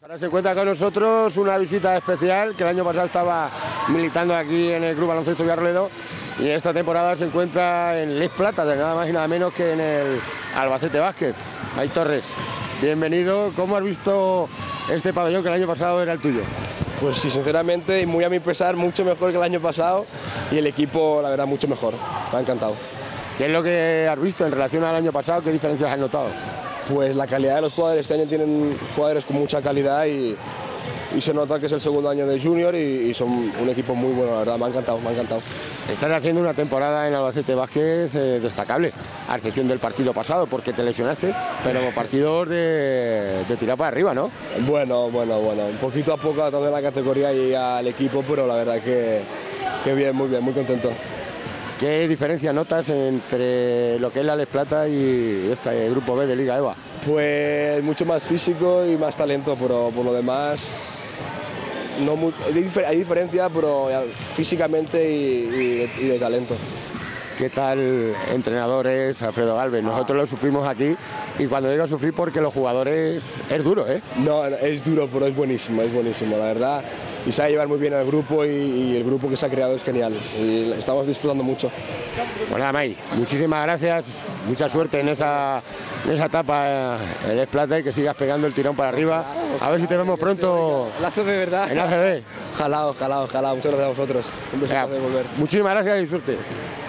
Ahora se encuentra con nosotros una visita especial que el año pasado estaba militando aquí en el Club Baloncesto Villarroledo y esta temporada se encuentra en Les Plata, de nada más y nada menos que en el Albacete Básquet. Ahí Torres, bienvenido. ¿Cómo has visto este pabellón que el año pasado era el tuyo? Pues sí, sinceramente y muy a mi pesar, mucho mejor que el año pasado y el equipo, la verdad, mucho mejor. Me ha encantado. ¿Qué es lo que has visto en relación al año pasado? ¿Qué diferencias has notado? Pues la calidad de los jugadores, este año tienen jugadores con mucha calidad y se nota que es el segundo año de Junior y son un equipo muy bueno, la verdad, me ha encantado, me ha encantado. Estás haciendo una temporada en Albacete Básquet destacable, a excepción del partido pasado, porque te lesionaste, pero partidos de tirar para arriba, ¿no? Bueno, poquito a poco adaptando la categoría y al equipo, pero la verdad que bien, muy contento. ¿Qué diferencia notas entre lo que es la Les Plata y este grupo B de Liga EVA? Pues mucho más físico y más talento, pero por lo demás no mucho, hay diferencia, pero físicamente y de talento. ¿Qué tal entrenador es Alfredo Galvez? Nosotros lo sufrimos aquí y cuando digo sufrir porque los jugadores es duro, ¿eh? No, es duro, pero es buenísimo, la verdad. Y sabe llevar muy bien al grupo y el grupo que se ha creado es genial. Y estamos disfrutando mucho. Pues nada, May, muchísimas gracias, mucha suerte en esa etapa en Les Plata y que sigas pegando el tirón para arriba. A ver si te vemos pronto en ACB, ¿verdad? En ACB. Ojalá, muchas gracias a vosotros. Un beso de volver. Muchísimas gracias y suerte.